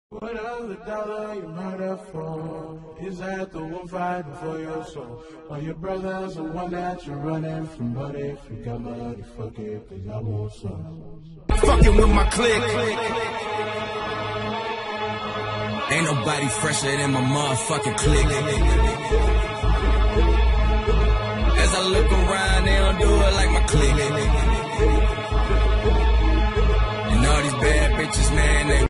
What other dollar you murder for? Is that the one fighting for your soul? Or your brother's the one that you're running from? But if you got money, fuck it, cause I want some. Fucking with my clique. Ain't nobody fresher than my motherfucking clique. As I look around, they don't do it like my clique. And all these bad bitches, man, they